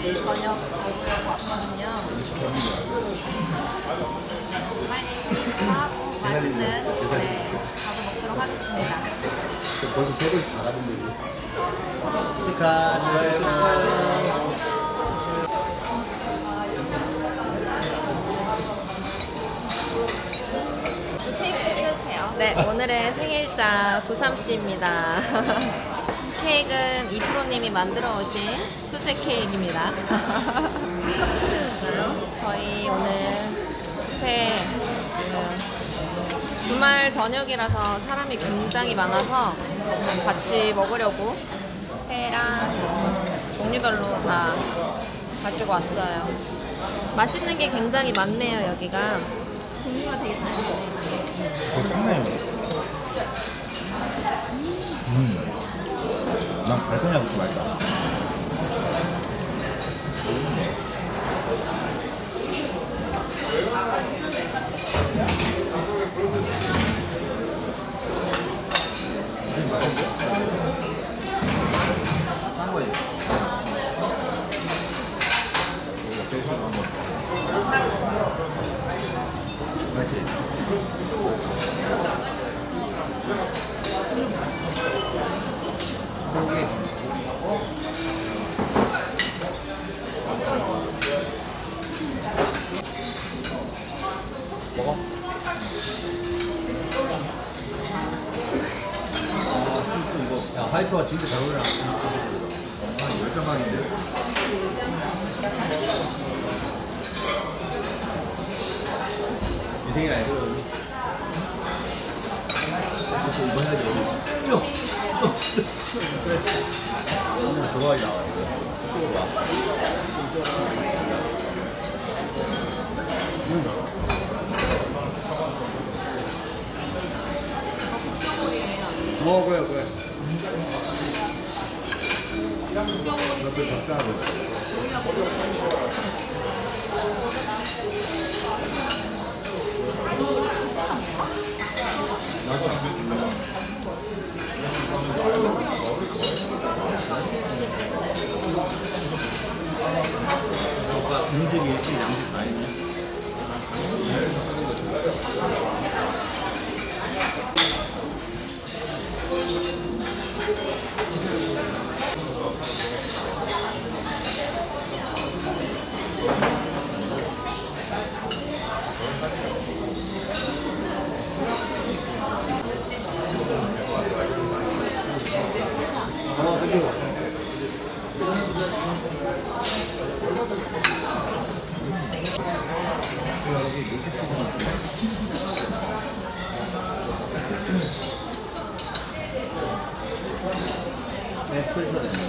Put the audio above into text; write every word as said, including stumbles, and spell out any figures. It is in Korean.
저녁 먹으려고 왔거든요. 빨리 생일 축하하고 맛있는 네, 밥을 먹도록 하겠습니다. 벌써 세 번씩 다 가던데. 축하드려요. 네, 오늘의 생일자 구삼씨입니다. 케이크는 이프로님이 만들어 오신 수제 케이크입니다. 저희 오늘 회 지금 주말 저녁이라서 사람이 굉장히 많아서 같이 먹으려고 회랑 종류별로 다 가지고 왔어요. 맛있는 게 굉장히 많네요, 여기가. 종류가 되게 다양해요. 좋네요. 음. 난 발사냐고 좀 맛있다. 싼 거지? 맛있지? 먹어. 아, 소스 이거. 야, 화이트가 진짜 잘 어울려. 아, 열 장만인데? 이 생일 아니고. 혹시 이번 해야지. 쭉! 쭉! 그래. 오늘 도라이 나와. 이쪽으로 와. 음. 어, 그래, 그래. 이것도 적당하고. 음식이 일식, 양식 다 있네. 어, 땡겨. 네, 풀서네.